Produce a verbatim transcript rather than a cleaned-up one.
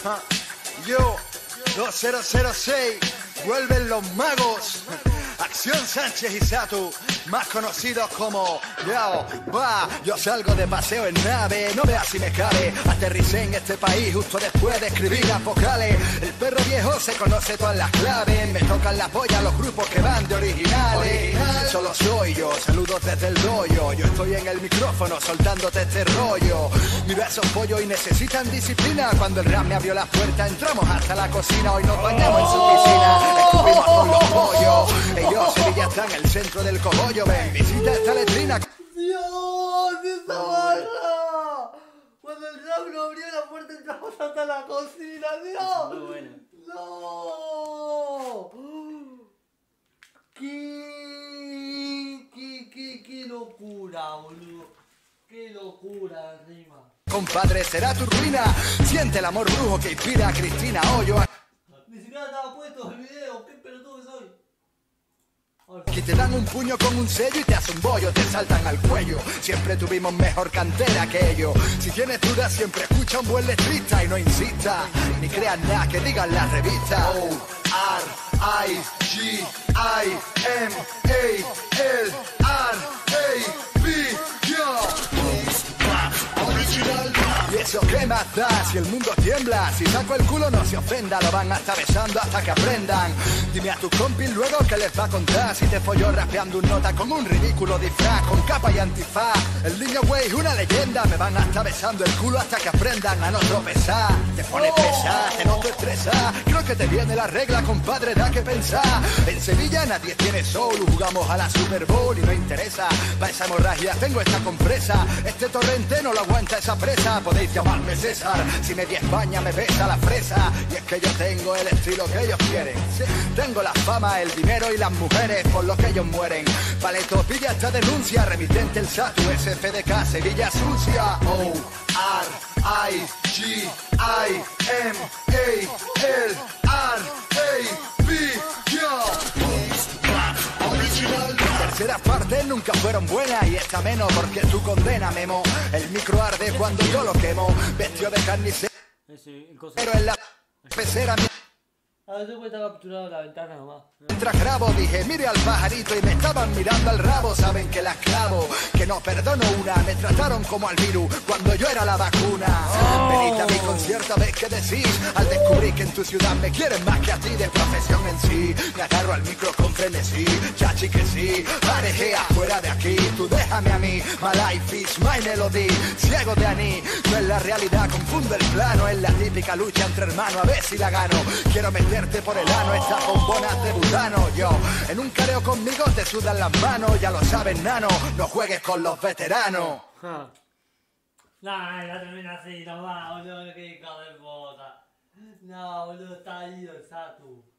Ja. Yo, dos cero cero seis, vuelven los magos. Acción Sánchez y Satu, más conocidos como Yo, va, yo salgo de paseo en nave, no veas si me cabe. Aterricé en este país justo después de escribir las vocales. El perro viejo se conoce todas las claves, me tocan la polla los grupos que van de originales. Original. Solo soy yo, saludos desde el doyo. Yo estoy en el micrófono soltándote este rollo. Mira esos pollos y necesitan disciplina. Cuando el rap me abrió la puerta entramos hasta la cocina. Hoy nos bañamos en su piscina, estuvimos con los pollos. Ellos, Sevilla está en el centro del cogollo. Ven, visita esta letrina. ¡Dios! ¡Esa barra! Cuando el rap no abrió la puerta entramos hasta la cocina, ¡Dios! Muy bueno. ¡No! ¡Qué, qué, qué, qué locura, boludo! ¡Qué locura la rima! Compadre, será tu ruina. Siente el amor brujo que inspira a Cristina Hoyo. Ni siquiera estaba puesto el video, qué pelotudo que soy. Aquí te dan un puño con un sello y te hacen un bollo, te saltan al cuello. Siempre tuvimos mejor cantera que ellos. Si tienes dudas siempre escucha un buen letrista y no insista, ni creas nada que digan las revistas. O, R, I, G, I, M, A, L, R, A, B, yo. Original. Y eso que más da si el mundo tiembla. Si saco el culo no se ofenda, lo van a estar besando hasta que aprendan. Dime a tus compis luego que les va a contar si te folló rapeando un nota con un ridículo disfraz, con capa y antifaz. El niño güey una leyenda, me van a estar besando el culo hasta que aprendan a no tropezar. Te pones pesar, te noto estresar. Creo que te viene la regla, compadre, da que pensar. En Sevilla nadie tiene soul, jugamos a la Super Bowl y no interesa. Pa' esa hemorragia tengo esta compresa. Este torrente no lo aguanta esa presa. Podéis llamarme César, si media España me besa la fresa. Y es que yo tengo el estilo que ellos quieren. Sí, tengo la fama, el dinero y las mujeres por lo que ellos mueren. Paleto, pilla esta denuncia, remitente el Satu, S F D K, Sevilla sucia. O, R, I, G, I, M, A, L, R, A, B, yo. Original. Terceras partes nunca fueron buenas y esta menos porque tu condena, Memo. El micro arde cuando yo lo quemo, vestido de carnicero. Pero en la pecera. A ver, yo estaba capturado la ventana nomás. Mientras grabo dije, mire al pajarito y me estaban mirando al rabo. Saben que la clavo, que no perdono una. Me trataron como al virus cuando yo era la vacuna. Oh. Venid a mi concierto a ver qué decís al descubrir que en tu ciudad me quieren más que a ti de profesión en sí. Me agarro al micro con frenesí, chachi que sí. Parejea fuera de aquí, tú déjame a mí. My life is my melody, ciego de aní. No es la realidad, confundo el plano. Es la típica lucha entre hermanos, a ver si la gano. Quiero meter por el ano, esta bombona de butano. Yo, en un careo conmigo te sudan las manos. Ya lo sabes, nano, no juegues con los veteranos. Huh. No, no termina así, nomás, boludo, que hijo de puta. No, boludo, está ahí el Satu.